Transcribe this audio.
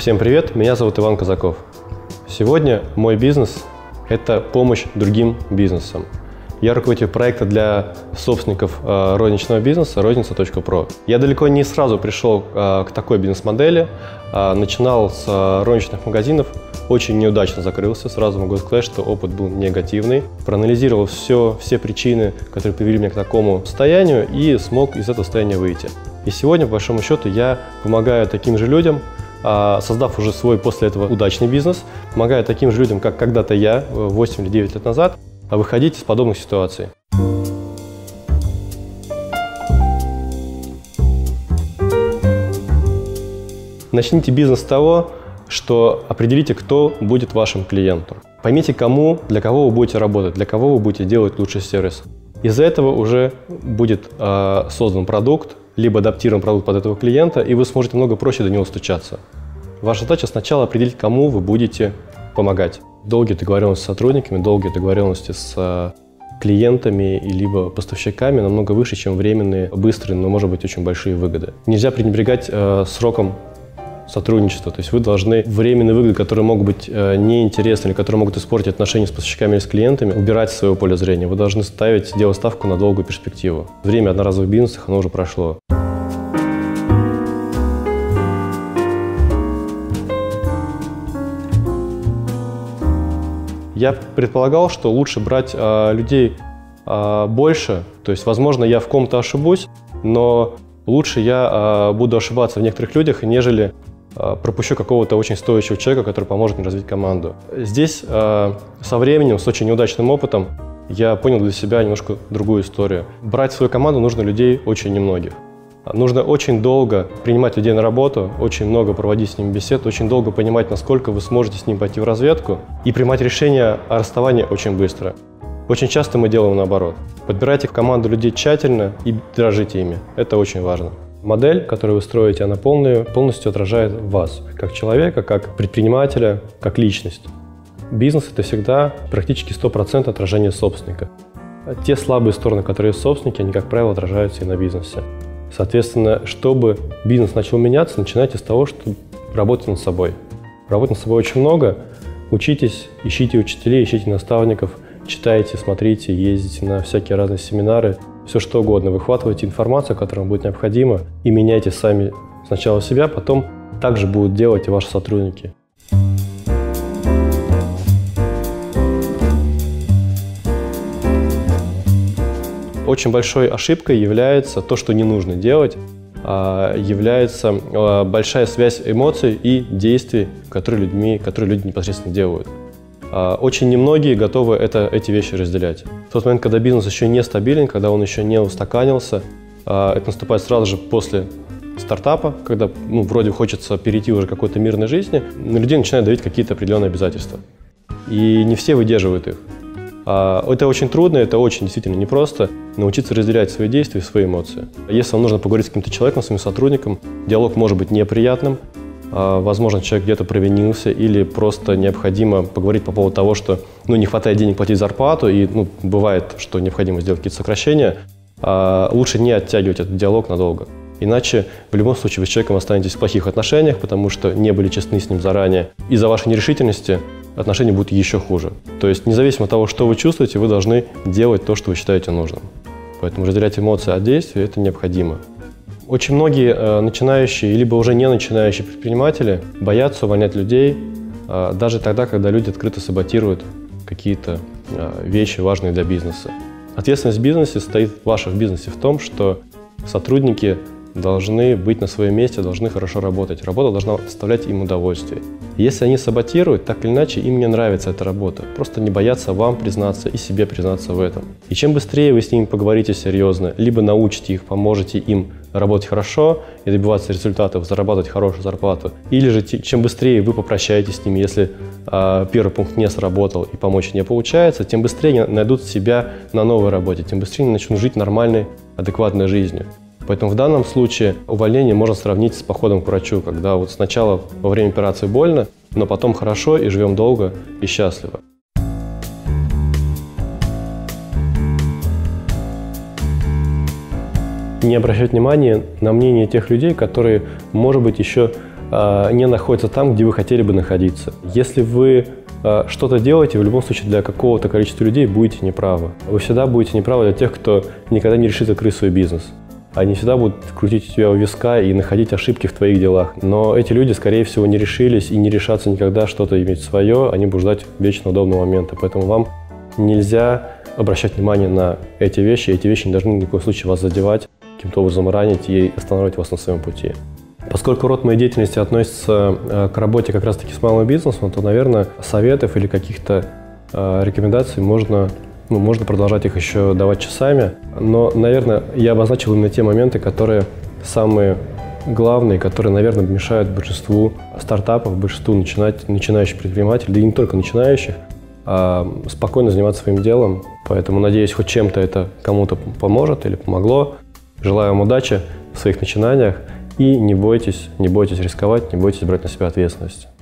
Всем привет, меня зовут Иван Казаков. Сегодня мой бизнес – это помощь другим бизнесам. Я руководитель проекта для собственников розничного бизнеса розница.про. Я далеко не сразу пришел к такой бизнес-модели. Начинал с розничных магазинов, очень неудачно закрылся. Сразу могу сказать, что опыт был негативный. Проанализировал все причины, которые привели меня к такому состоянию, и смог из этого состояния выйти. И сегодня, по большому счету, я помогаю таким же людям, создав уже свой после этого удачный бизнес, помогаю таким же людям, как когда-то я, 8 или 9 лет назад, выходить из подобных ситуаций. Начните бизнес с того, что определите, кто будет вашим клиентом. Поймите, для кого вы будете работать, для кого вы будете делать лучший сервис. Из-за этого уже будет создан продукт, либо адаптирован продукт под этого клиента, и вы сможете много проще до него стучаться. Ваша задача сначала определить, кому вы будете помогать. Долгие договоренности с сотрудниками, долгие договоренности с клиентами либо поставщиками намного выше, чем временные, быстрые, но, может быть, очень большие выгоды. Нельзя пренебрегать сроком сотрудничества. То есть вы должны временные выгоды, которые могут быть неинтересны или которые могут испортить отношения с поставщиками или с клиентами, убирать из своего поля зрения. Вы должны делать ставку на долгую перспективу. Время одноразовых бизнесов, оно уже прошло. Я предполагал, что лучше брать людей больше, то есть, возможно, я в ком-то ошибусь, но лучше я буду ошибаться в некоторых людях, нежели пропущу какого-то очень стоящего человека, который поможет мне развить команду. Здесь со временем, с очень неудачным опытом, я понял для себя немножко другую историю. Брать в свою команду нужно людей очень немногих. Нужно очень долго принимать людей на работу, очень много проводить с ними бесед, очень долго понимать, насколько вы сможете с ним пойти в разведку, и принимать решение о расставании очень быстро. Очень часто мы делаем наоборот. Подбирайте в команду людей тщательно и дорожите ими. Это очень важно. Модель, которую вы строите, она полностью отражает вас, как человека, как предпринимателя, как личность. Бизнес – это всегда практически 100% отражение собственника. Те слабые стороны, которые есть в собственнике, они, как правило, отражаются и на бизнесе. Соответственно, чтобы бизнес начал меняться, начинайте с того, что работать над собой. Работать над собой очень много. Учитесь, ищите учителей, ищите наставников, читайте, смотрите, ездите на всякие разные семинары, все что угодно. Выхватывайте информацию, которая вам будет необходима, и меняйте сами сначала себя, потом также будут делать и ваши сотрудники. Очень большой ошибкой является то, что не нужно делать, является большая связь эмоций и действий, которые люди непосредственно делают. Очень немногие готовы эти вещи разделять. В тот момент, когда бизнес еще не стабилен, когда он еще не устаканился, это наступает сразу же после стартапа, когда вроде хочется перейти уже к какой-то мирной жизни, на людей начинают давить какие-то определенные обязательства. И не все выдерживают их. Это очень трудно, это очень действительно непросто научиться разделять свои действия и свои эмоции. Если вам нужно поговорить с каким-то человеком, с своим сотрудником, диалог может быть неприятным, возможно, человек где-то провинился или просто необходимо поговорить по поводу того, что не хватает денег платить зарплату и бывает, что необходимо сделать какие-то сокращения, лучше не оттягивать этот диалог надолго. Иначе в любом случае вы с человеком останетесь в плохих отношениях, потому что не были честны с ним заранее. Из-за вашей нерешительности отношения будут еще хуже. То есть независимо от того, что вы чувствуете, вы должны делать то, что вы считаете нужным. Поэтому разделять эмоции от действий – это необходимо. Очень многие начинающие, либо уже не начинающие предприниматели боятся увольнять людей, даже тогда, когда люди открыто саботируют какие-то вещи, важные для бизнеса. Ответственность в бизнесе ваша в бизнесе в том, что сотрудники должны быть на своем месте, должны хорошо работать. Работа должна доставлять им удовольствие. Если они саботируют, так или иначе им не нравится эта работа. Просто не боятся вам признаться и себе признаться в этом. И чем быстрее вы с ними поговорите серьезно, либо научите их, поможете им работать хорошо и добиваться результатов, зарабатывать хорошую зарплату, или же чем быстрее вы попрощаетесь с ними, если первый пункт не сработал и помочь не получается, тем быстрее они найдут себя на новой работе, тем быстрее они начнут жить нормальной, адекватной жизнью. Поэтому в данном случае увольнение можно сравнить с походом к врачу, когда сначала во время операции больно, но потом хорошо и живем долго и счастливо. Не обращать внимания на мнение тех людей, которые, может быть, еще не находятся там, где вы хотели бы находиться. Если вы что-то делаете, в любом случае для какого-то количества людей будете неправы. Вы всегда будете неправы для тех, кто никогда не решит открыть свой бизнес. Они всегда будут крутить у тебя у виска и находить ошибки в твоих делах. Но эти люди, скорее всего, не решились и не решатся никогда что-то иметь свое. Они будут ждать вечно удобного момента. Поэтому вам нельзя обращать внимание на эти вещи. Эти вещи не должны ни в коем случае вас задевать, каким-то образом ранить и останавливать вас на своем пути. Поскольку род моей деятельности относится к работе как раз-таки с малым бизнесом, то, наверное, советов или каких-то рекомендаций можно продолжать их еще давать часами. Но, наверное, я обозначил именно те моменты, которые самые главные, которые, наверное, мешают большинству стартапов, большинству начинающих предпринимателей, да и не только начинающих, спокойно заниматься своим делом. Поэтому, надеюсь, хоть чем-то это кому-то поможет или помогло. Желаю вам удачи в своих начинаниях и не бойтесь рисковать, не бойтесь брать на себя ответственность.